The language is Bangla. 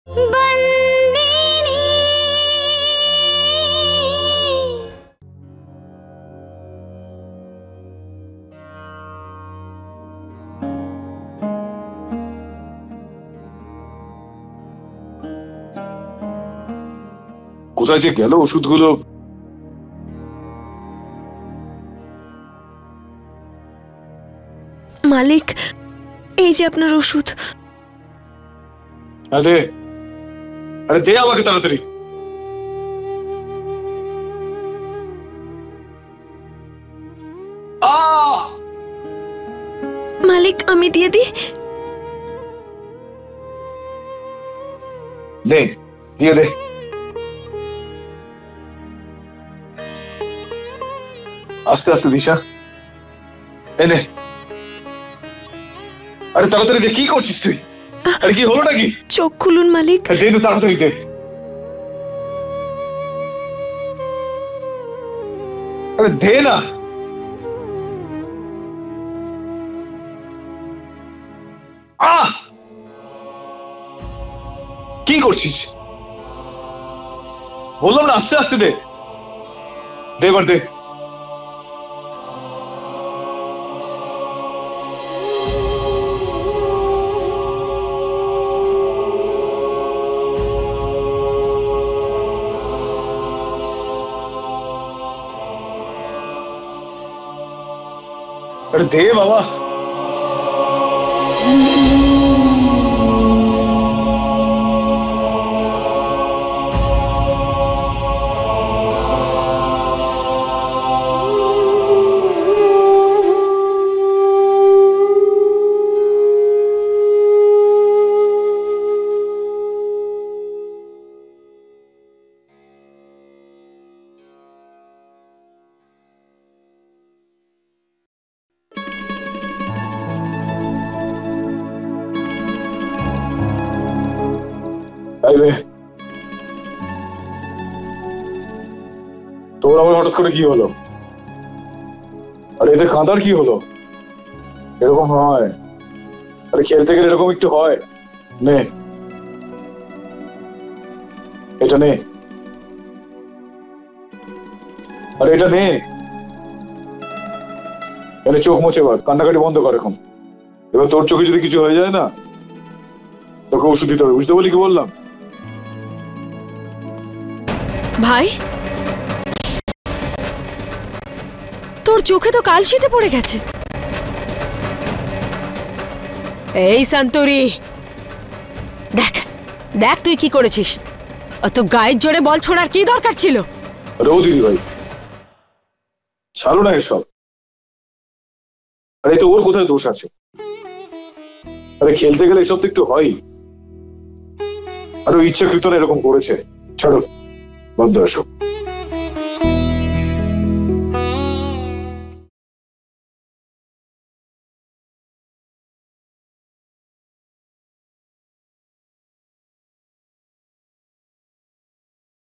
কোথায় যে গেল ওষুধগুলো? মালিক, এই যে আপনার ওষুধ। আরে আরে দে আমাকে তাড়াতাড়ি। মালিক, আমি দিয়ে দিই? নে, দিয়ে দে। আস্তে আস্তে দিশা, এনে। আরে তাড়াতাড়ি দে, কি করছিস তুই? আরে কি হলো নাকি? চোখ খুলুন মালিক। দে তো তাড়াতাড়ি দে। আরে দে না। কি করছিস? বললাম না আস্তে আস্তে দে। দে এবার দে। अरे दे बाबा। তোর আবার হঠাৎ করে কি হলো? আরে এদের কাঁদার কি হলো? এরকম হয়? আরে খেলতে গেলে এরকম একটু হয়। নে, এটা নে। আরে এটা নে। এনে চোখ মুছে এবার, কান্নাকাটি বন্ধ কর এখন। এবার তোর চোখে যদি কিছু হয়ে যায় না, তোকে ওষুধ দিতে হবে, বুঝতে পারলি কি বললাম? ভাই, তোর চোখে তো কালশিটে পড়ে গেছে। এই সন্তরি, দেখ দেখ তুই কি করেছিস। অত গায়ের জোরে বল ছোড়ার কি দরকার ছিল? রো দিদি ভাই, ছাড়ো না এসব। আরে তো ওর কোথায় দোষ আছে? আরে খেলতে গেলে এসব তো একটু হয়। আর ও ইচ্ছাকৃত এরকম করেছে। ছাড়ো, বন্ধ এসব।